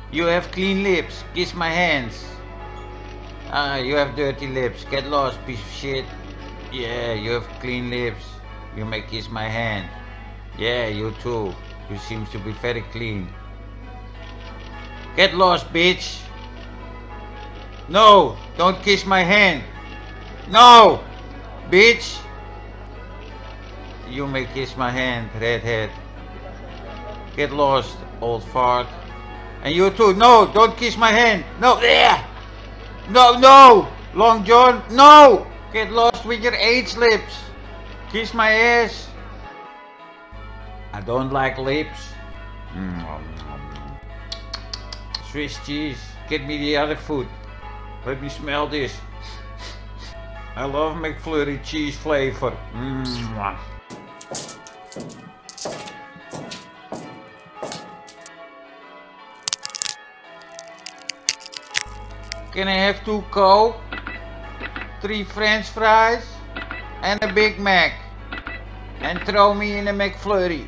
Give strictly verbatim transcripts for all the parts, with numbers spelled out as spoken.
You have clean lips. Kiss my hands. Ah, you have dirty lips. Get lost, piece of shit. Yeah, you have clean lips. You may kiss my hand. Yeah, you too. You seem to be very clean. Get lost, bitch. No, don't kiss my hand. No, bitch. You may kiss my hand, redhead. Get lost, old fart. And you too. No, don't kiss my hand. No, yeah. No, no, Long John. No, get lost with your AIDS lips. Kiss my ass. I don't like lips. Mm. Swiss cheese. Get me the other food. Let me smell this. I love McFlurry cheese flavor. Mm. Can I have two Coke, three French fries, and a Big Mac? And throw me in a McFlurry.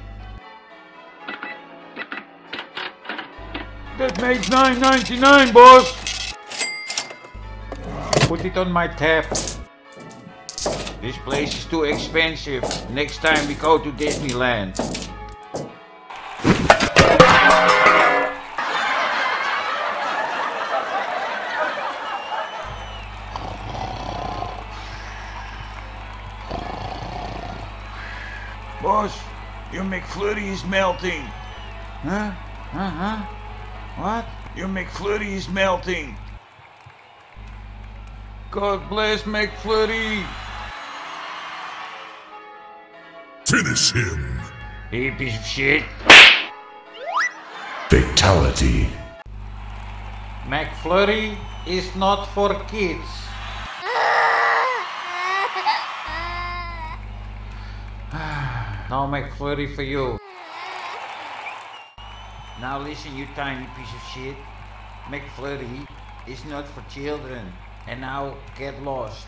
That makes nine ninety-nine, boss. Put it on my tab. This place is too expensive. Next time we go to Disneyland. Boss, your McFlurry is melting. Huh? Huh? Huh? What? Your McFlurry is melting. God bless McFlurry. Finish him. Hey, piece of shit. Fatality. McFlurry is not for kids. No McFlurry for you. Now listen, you tiny piece of shit. McFlurry is not for children. And now get lost.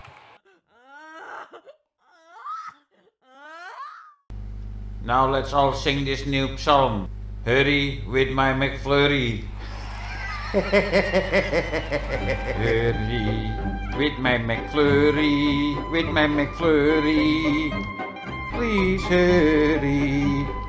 Now let's all sing this new psalm. Hurry with my McFlurry. Hurry with my McFlurry. With my McFlurry. Please hurry.